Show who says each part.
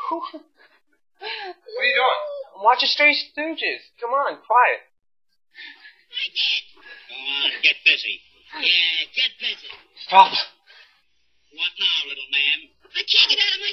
Speaker 1: What are you doing? I'm watching Three Stooges. Come on, quiet.
Speaker 2: Go on, get busy. Yeah, get busy.
Speaker 1: Stop.
Speaker 2: What now, little man? I can't get out of